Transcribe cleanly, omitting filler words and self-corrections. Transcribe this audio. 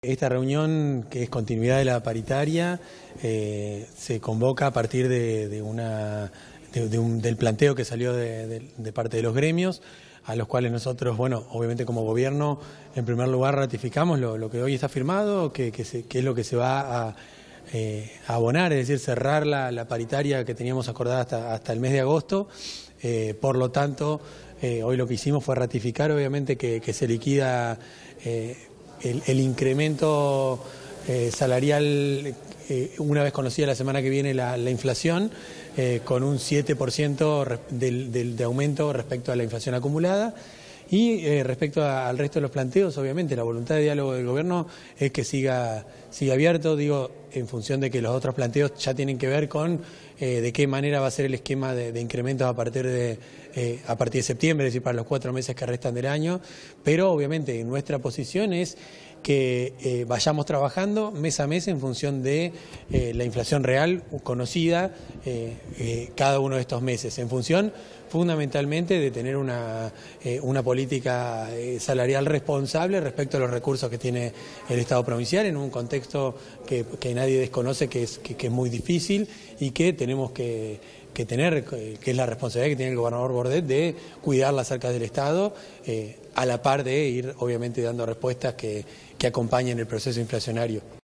Esta reunión, que es continuidad de la paritaria, se convoca a partir del planteo que salió de parte de los gremios, a los cuales nosotros, bueno, obviamente como gobierno, en primer lugar ratificamos lo que hoy está firmado, que es lo que se va a abonar, es decir, cerrar la paritaria que teníamos acordada hasta el mes de agosto. Por lo tanto, hoy lo que hicimos fue ratificar, obviamente, que se liquida el incremento salarial una vez conocida la semana que viene la inflación, con un 7% de aumento respecto a la inflación acumulada. Y respecto al resto de los planteos, obviamente la voluntad de diálogo del gobierno es que siga abierto, digo, en función de que los otros planteos ya tienen que ver con de qué manera va a ser el esquema de incrementos a partir de septiembre, es decir, para los 4 meses que restan del año. Pero obviamente nuestra posición es que vayamos trabajando mes a mes en función de la inflación real conocida cada uno de estos meses, en función fundamentalmente de tener una política salarial responsable respecto a los recursos que tiene el Estado provincial, en un contexto que nadie desconoce, que es muy difícil, y que tenemos que tener, que es la responsabilidad que tiene el gobernador Bordet de cuidar las arcas del Estado, a la par de ir obviamente dando respuestas que acompañen el proceso inflacionario.